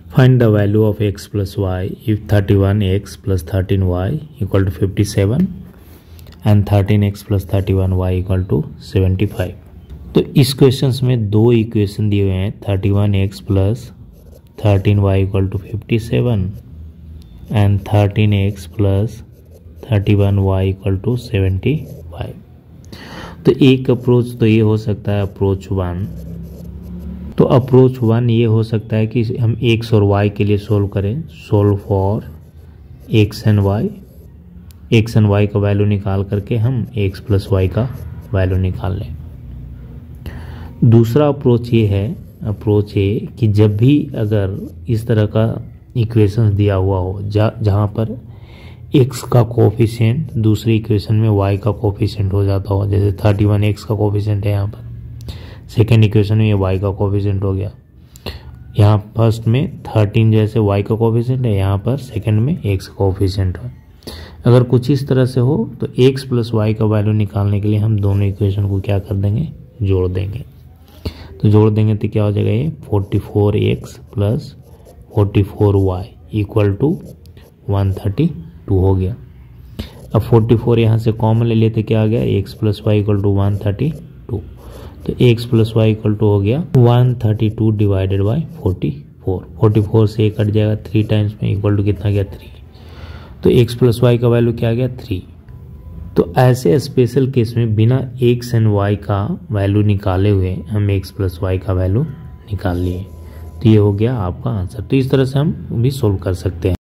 Find the value of x plus y if 31x plus 13y equal to 57 and 13x plus 31y equal to 75। तो इस questions में दो equation दिए हुए हैं, 31x plus 13y equal to 57 and 13x plus 31y equal to 75। तो एक approach तो ये हो सकता है अप्रोच 1। तो अप्रोच 1 ये हो सकता है कि हम x और y के लिए सोल्व करें, solve for x and y का वैल्यू निकाल करके हम x प्लस वाई का वैल्यू निकाल लें। दूसरा अप्रोच ये है, अप्रोच ये कि जब भी अगर इस तरह का इक्वेशंस दिया हुआ हो जहाँ पर x का कोफिशिएंट दूसरी इक्वेशन में y का कोफिशिएंट हो जाता हो, जैसे 31x का कोफिशिएंट है यहाँ पर, सेकेंड इक्वेशन में ये y का कोफिशिएंट हो गया, यहाँ फर्स्ट में 13 जैसे y का कोफिशिएंट है, यहाँ पर सेकेंड में x का कोफिशिएंट है। अगर कुछ इस तरह से हो तो x प्लस वाई का वैल्यू निकालने के लिए हम दोनों इक्वेशन को क्या कर देंगे, जोड़ देंगे। तो जोड़ देंगे तो क्या हो जाएगा, ये 44x plus 44y equal to 132 हो गया। अब 44 यहाँ से कॉमन ले लेते, क्या आ गया, x plus Y equal to 132। तो x plus Y equal to हो गया 132 डिवाइडेड बाई 44। 44 से कट जाएगा 3 टाइम्स में, इक्वल टू कितना गया 3। तो x प्लस वाई का वैल्यू क्या आ गया 3। तो ऐसे स्पेशल केस में बिना x एंड y का वैल्यू निकाले हुए हम x प्लस वाई का वैल्यू निकाल लिए। तो ये हो गया आपका आंसर। तो इस तरह से हम भी सोल्व कर सकते हैं।